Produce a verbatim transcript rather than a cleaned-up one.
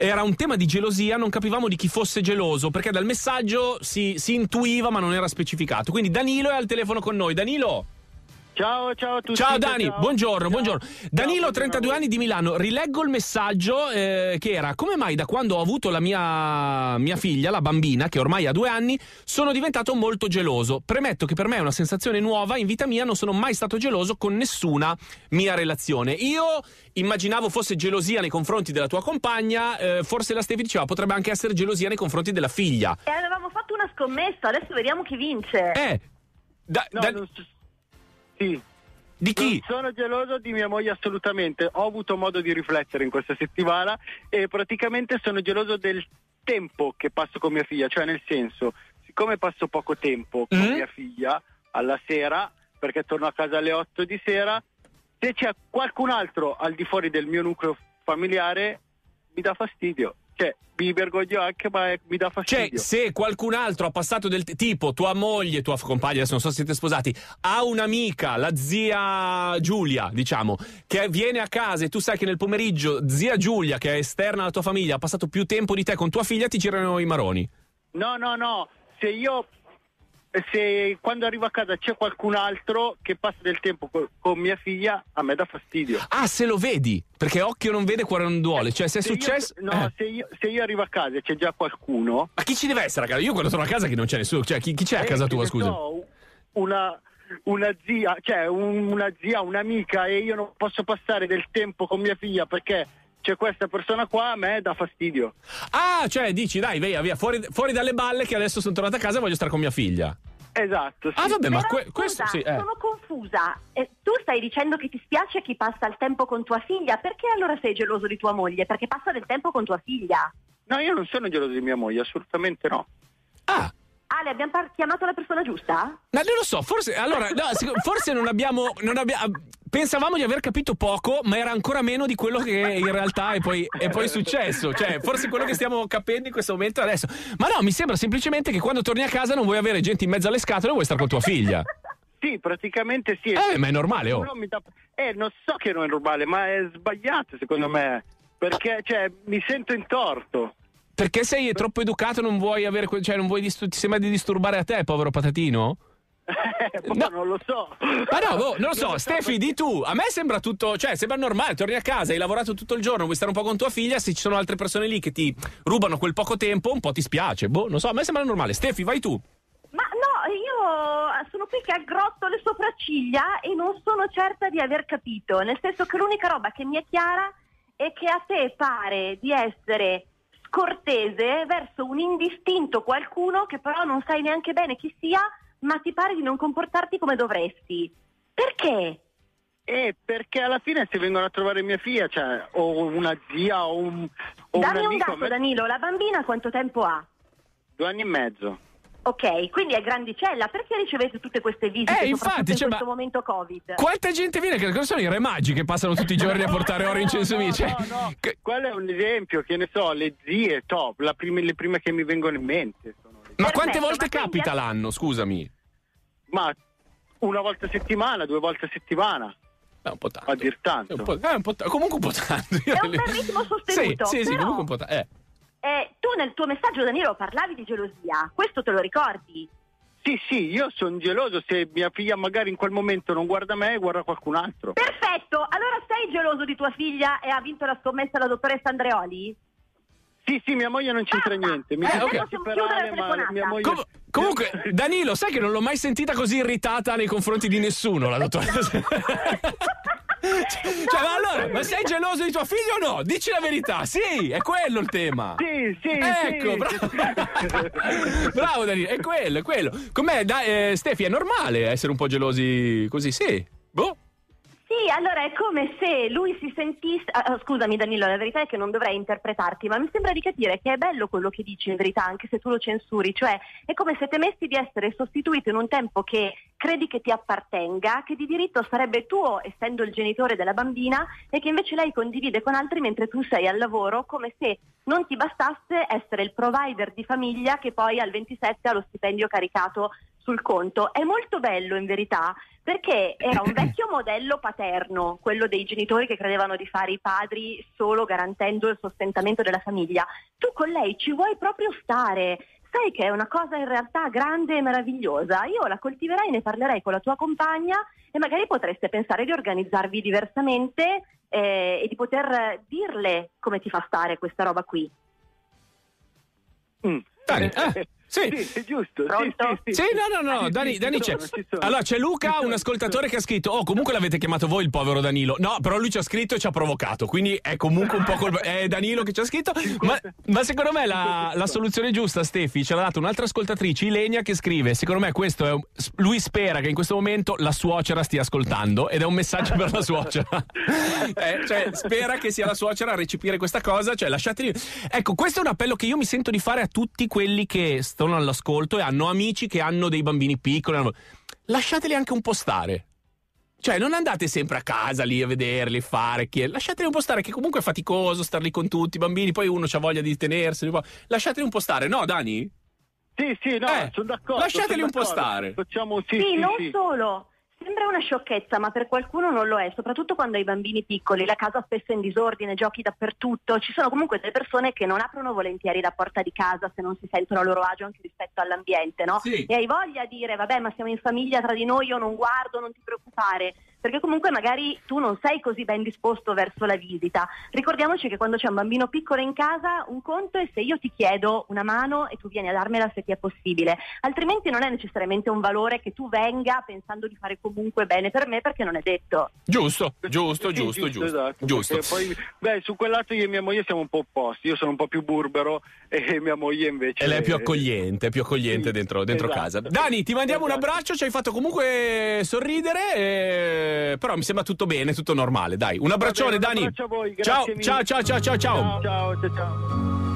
era un tema di gelosia, non capivamo di chi fosse geloso, perché dal messaggio si, si intuiva ma non era specificato. Quindi Danilo è al telefono con noi. Danilo! Ciao, ciao a tutti. Ciao Dani, ciao. buongiorno, Ciao. buongiorno. Danilo, Ciao, trentadue anni, di Milano. Rileggo il messaggio eh, che era: come mai da quando ho avuto la mia, mia figlia, la bambina, che ormai ha due anni, sono diventato molto geloso. Premetto che per me è una sensazione nuova, in vita mia non sono mai stato geloso con nessuna mia relazione. Io immaginavo fosse gelosia nei confronti della tua compagna, eh, forse la Stefi diceva potrebbe anche essere gelosia nei confronti della figlia. E avevamo fatto una scommessa, adesso vediamo chi vince. Eh, da, No, da, non so- Sì. di chi? Non sono geloso di mia moglie assolutamente. Ho avuto modo di riflettere in questa settimana e praticamente sono geloso del tempo che passo con mia figlia. Cioè, nel senso, siccome passo poco tempo con Mm. mia figlia alla sera, perché torno a casa alle otto di sera, se c'è qualcun altro al di fuori del mio nucleo familiare mi dà fastidio. Cioè, mi vergogno anche, ma mi dà Cioè, fastidio. se qualcun altro ha passato del t- tipo tua moglie, tua compagna, adesso non so se siete sposati, ha un'amica, la zia Giulia, diciamo, che viene a casa e tu sai che nel pomeriggio zia Giulia, che è esterna alla tua famiglia, ha passato più tempo di te con tua figlia, ti girano i maroni. No, no, no, se io, se quando arrivo a casa c'è qualcun altro che passa del tempo co- con mia figlia, a me dà fastidio. Ah, se lo vedi, perché occhio non vede, cuore non duole. Cioè, se è Se io- successo... no, eh. se, io, se io arrivo a casa e c'è già qualcuno... Ma chi ci deve essere a casa? Io quando torno a casa che non c'è nessuno, cioè chi, chi c'è a eh, casa che tua, ne scusa? so, una, una zia, cioè un- una zia, un'amica, e io non posso passare del tempo con mia figlia perché c'è questa persona qua, a me dà fastidio. Ah, cioè dici, dai, via, via, fuori, fuori dalle balle che adesso sono tornato a casa e voglio stare con mia figlia. Esatto, sì. Ah, vabbè, ma Però, que- questo scusa, sì, eh. sono confusa. Eh, tu stai dicendo che ti spiace chi passa il tempo con tua figlia, perché allora sei geloso di tua moglie? Perché passa del tempo con tua figlia. No, io non sono geloso di mia moglie, assolutamente no. Ah, Ale, abbiamo par- chiamato la persona giusta? ma non lo so, forse allora no, sic- forse non abbiamo non abbiamo pensavamo di aver capito poco, ma era ancora meno di quello che in realtà è poi è poi successo. Cioè, forse quello che stiamo capendo in questo momento adesso. Ma no, mi sembra semplicemente che quando torni a casa non vuoi avere gente in mezzo alle scatole, vuoi stare con tua figlia. Sì, praticamente sì. Eh, ma è normale, oh. Non mi dà- Eh, non so che non è normale, ma è sbagliato secondo me. Perché, cioè, mi sento in torto. Perché sei troppo educato, non vuoi avere que- cioè non vuoi distur- ti sembra di disturbare a te, povero patatino? Eh, boh, No. non lo so. Ma no, boh, non lo so, Stefi, di tu. A me sembra tutto, cioè, sembra normale. Torni a casa, hai lavorato tutto il giorno, vuoi stare un po' con tua figlia. Se ci sono altre persone lì che ti rubano quel poco tempo, un po' ti spiace. Boh, non so, a me sembra normale. Stefi, vai tu. Ma no, io sono qui che aggrotto le sopracciglia e non sono certa di aver capito. Nel senso che l'unica roba che mi è chiara è che a te pare di essere scortese verso un indistinto qualcuno che però non sai neanche bene chi sia, ma ti pare di non comportarti come dovresti. Perché? Eh, perché alla fine se vengono a trovare mia figlia, cioè, o una zia o un, o un Dammi un amico, a dato, me- Danilo, la bambina quanto tempo ha? due anni e mezzo. Ok, quindi è grandicella, perché ricevete tutte queste visite, Eh, soprattutto infatti, in cioè, questo ma- momento Covid? Quanta gente viene? Che cosa sono i re magi che passano tutti i giorni a portare oro in censumi? No, Cioè, no, no. che- Quello è un esempio, che ne so, le zie, top, la prime- le prime che mi vengono in mente sono le- Ma Perfetto, quante volte ma quindi- capita l'anno, scusami? Ma una volta a settimana, due volte a settimana, È un po' tanto. a dir È tanto. un po', è un po' ta- comunque un po' tanto. È un bel ritmo sostenuto, Sì, sì, sì, però- comunque un po' tanto. Eh. Eh, tu nel tuo messaggio, Danilo, parlavi di gelosia, questo te lo ricordi? Sì, sì, io sono geloso se mia figlia magari in quel momento non guarda me, guarda qualcun altro. Perfetto, allora sei geloso di tua figlia e ha vinto la scommessa la dottoressa Andreoli? Sì, sì, mia moglie non c'entra Basta. niente. Mi Eh, dispiace ok. per Chiudo la Ale, ma telefonata. mia moglie... Com- comunque, Danilo, sai che non l'ho mai sentita così irritata nei confronti di nessuno, la dottoressa. Cioè, ma allora, ma sei geloso di tua figlia o no? Dici la verità, sì, è quello il tema. Sì, sì, Ecco, sì. bravo. Bravo Danilo, è quello, è quello. Com'è, dai, eh, Stefi, è normale essere un po' gelosi così, sì. Boh. Sì, allora è come se lui si sentisse... ah, scusami Danilo, la verità è che non dovrei interpretarti, ma mi sembra di capire che è bello quello che dici in verità, anche se tu lo censuri, cioè è come se temessi di essere sostituito in un tempo che credi che ti appartenga, che di diritto sarebbe tuo essendo il genitore della bambina e che invece lei condivide con altri mentre tu sei al lavoro, come se non ti bastasse essere il provider di famiglia che poi al ventisette ha lo stipendio caricato sul conto è molto bello in verità, perché era un vecchio modello paterno, quello dei genitori che credevano di fare i padri solo garantendo il sostentamento della famiglia. Tu con lei ci vuoi proprio stare, sai che è una cosa in realtà grande e meravigliosa. Io la coltiverei, ne parlerei con la tua compagna e magari potreste pensare di organizzarvi diversamente eh, e di poter dirle come ti fa stare questa roba qui. Mm. Dani, eh, sì. Sì, è giusto. Pronto? Sì, sì, Sì, no, no, no, Dani, Ci Dani c'è. sono, ci sono. Allora c'è Luca, un ascoltatore che ha scritto: oh, comunque l'avete chiamato voi il povero Danilo. No, però lui ci ha scritto e ci ha provocato, quindi è comunque un po' colpa. È Danilo che ci ha scritto. Ma, ma secondo me la, la soluzione giusta, Stefi, ce l'ha data un'altra ascoltatrice, Ilenia, che scrive: secondo me questo è un, lui spera che in questo momento la suocera stia ascoltando ed è un messaggio per la suocera. eh, cioè, spera che sia la suocera a recepire questa cosa, cioè lasciateli. Ecco, questo è un appello che io mi sento di fare a tutti quelli che stanno all'ascolto e hanno amici che hanno dei bambini piccoli. Hanno... lasciateli anche un po' stare. Cioè, non andate sempre a casa lì a vederli, fare, chi... lasciateli un po' stare, che comunque è faticoso star lì con tutti i bambini, poi uno c'ha voglia di tenerseli. Lasciateli un po' stare, no, Dani? Sì, sì, no, Eh, sono d'accordo. lasciateli sono un po' d'accordo. stare. Facciamo sì, Sì, sì, non sì. solo. Sembra una sciocchezza, ma per qualcuno non lo è, soprattutto quando hai bambini piccoli, la casa spesso è in disordine, giochi dappertutto, ci sono comunque delle persone che non aprono volentieri la porta di casa se non si sentono a loro agio anche rispetto all'ambiente, no? Sì. E hai voglia di dire, vabbè, ma siamo in famiglia tra di noi, io non guardo, non ti preoccupare, perché comunque magari tu non sei così ben disposto verso la visita. Ricordiamoci che quando c'è un bambino piccolo in casa, un conto è se io ti chiedo una mano e tu vieni a darmela se ti è possibile, altrimenti non è necessariamente un valore che tu venga pensando di fare comunque bene per me, perché non è detto. Giusto, giusto, Sì, giusto, giusto. Esatto, giusto. perché Poi, beh, su quel lato io e mia moglie siamo un po' opposti. Io sono un po' più burbero e mia moglie invece. E lei è più accogliente, più accogliente Sì, dentro, dentro esatto. casa. Dani, ti mandiamo Esatto. un abbraccio, ci hai fatto comunque sorridere, eh, però mi sembra tutto bene, tutto normale. Dai, un abbraccione, Va bene, un Dani. abbraccio a voi, ciao, grazie mille. ciao, ciao, ciao, ciao, ciao. Ciao, ciao, ciao, ciao.